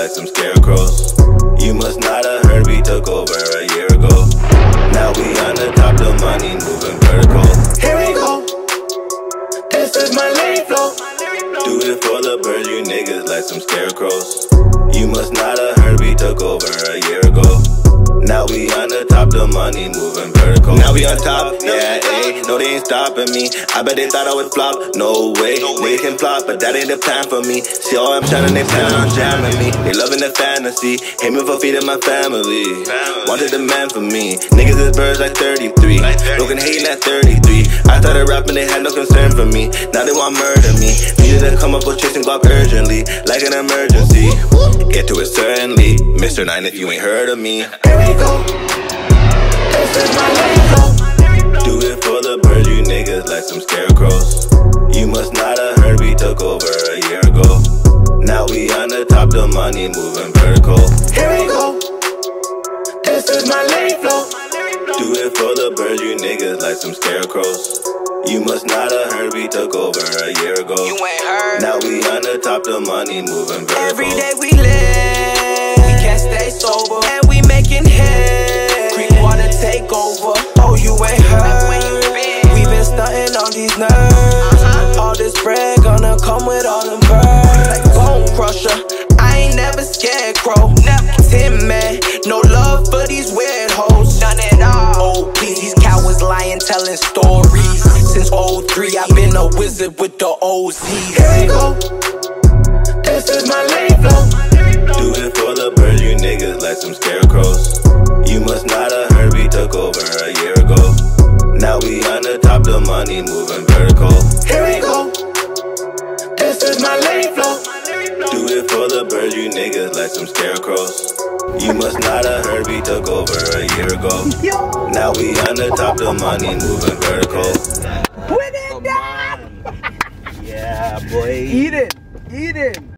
like some scarecrows. You must not have heard we took over a year ago. Now we on the top, the money moving vertical. Here we go. This is my lane flow. Do it for the birds, you niggas like some scarecrows. You must not have heard we took over a year ago. Now we on the top, the money moving vertical. Now we on top, yeah, ayy. No, they ain't stopping me. I bet they thought I would flop, no way. Niggas can flop, but that ain't the plan for me. See all I'm shining, they plan on jamming me. They loving the fantasy, hate me for feeding my family. Wanted the man for me. Niggas is birds like 33. Looking hating at 33. I started rapping, they had no concern for me. Now they want murder me. Needed to come up with chasing guap urgently, like an emergency. Get to it certainly, Mr. 9 if you ain't heard of me. Here we go. This is my lane flow. Do it for the birds, you niggas like some scarecrows. You must not have heard we took over a year ago. Now we on the top, the money moving vertical. Here we go. This is my lane flow. Do it for the birds, you niggas like some scarecrows. You must not have heard we took over a year ago. You ain't heard. Now we on the top, the money moving vertical. Every day we live, we can't stay sober, and we making hits. CreekWater take over. Oh, you ain't heard. We been stunting on these nerves. All this bread gonna come with all them birds. Like bone crusher, I ain't never scarecrow. Tim man, no love for these weird hoes. None at all. Oh, please, these cowards lying, telling stories. Since 03, I've been a wizard with the OZ. Here we go. This is my lane flow. Do it for the birds, you niggas like some scarecrows. You must not have heard we took over a year ago. Now we on the top, the money moving vertical. Here we go. This is my lane flow. Do it for the birds, you niggas like some scarecrows. You must not have heard we took over a year ago. Now we on the top, the money moving vertical. Put it down! Yeah, boy. Eat it. Eat it.